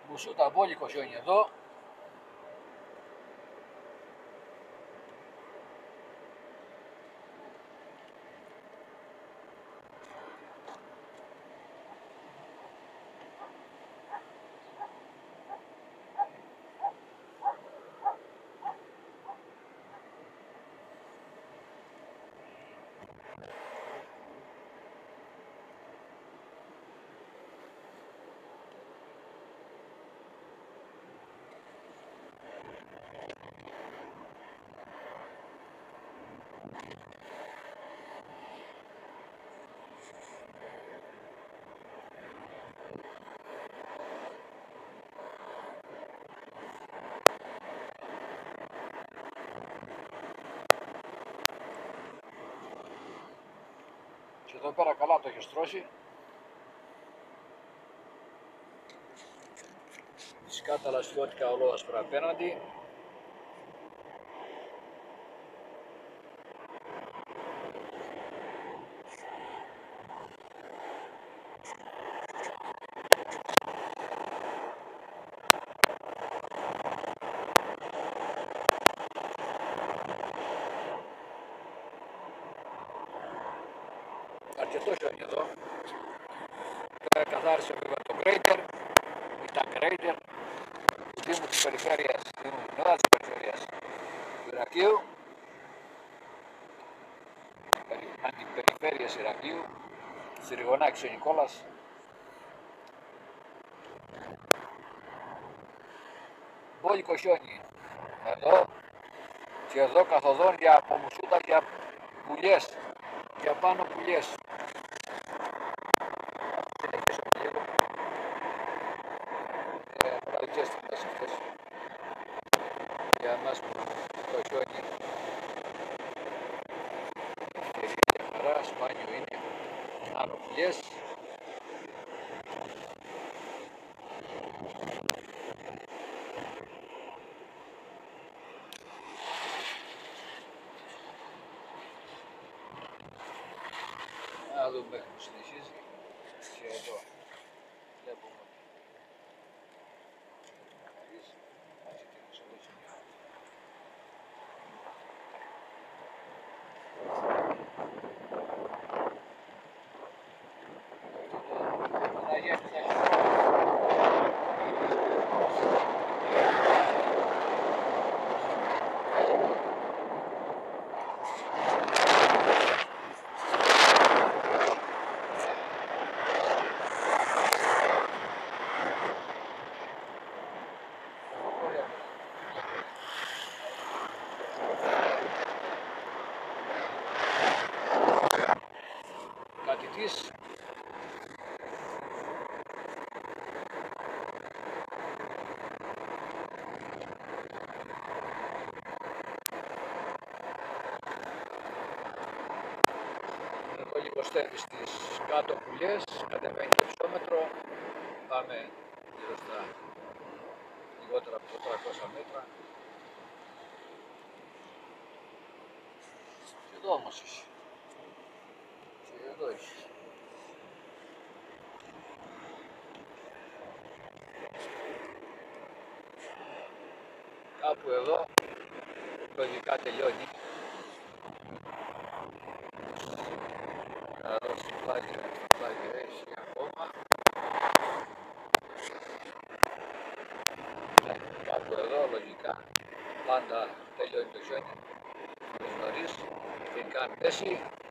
Μπουσούτα μπόλικο χιόνι εδώ. Και εδώ πέρα καλά το έχει στρώσει. Φυσικά τα λαστιώτικα ολόασπρα απέναντι. Αρκετό χιόνι εδώ. Καθάρισε βέβαια το grader, ή τα grader του Δήμου της Περιφέρειας, του Δήμου της Περιφέρειας του Ηρακλείου, αντιπεριφέρειας Ηρακλείου, στη Ριγονάκη ο Νικόλας. Μπόλικο χιόνι εδώ και εδώ καθοδόν για απομουσούτα, για πουλιές, για πάνω πουλιές. Παραδικές στιγμές αυτές για εμάς που το χιόνι ευκαιρία για χαρά, σπάνιο είναι, άνω πουλιές. Να δούμε μέχρι που συνεχίζει και εδώ βλέπουμε κατητής. Εδώ λίγο στέλνει στις κάτω πουλιές, κατεβαίνει το ισόμετρο, πάμε γύρω στα λιγότερα από 400 μέτρα. Και εδώ όμως έχει. Και εδώ έχει. Κάπου εδώ λογικά τελειώνει. Εδώ στο πλάγιο έχει ακόμα. Κάπου εδώ λογικά πάντα τελειώνει το χιόνι. Νωρίς, τελικά αν πέσει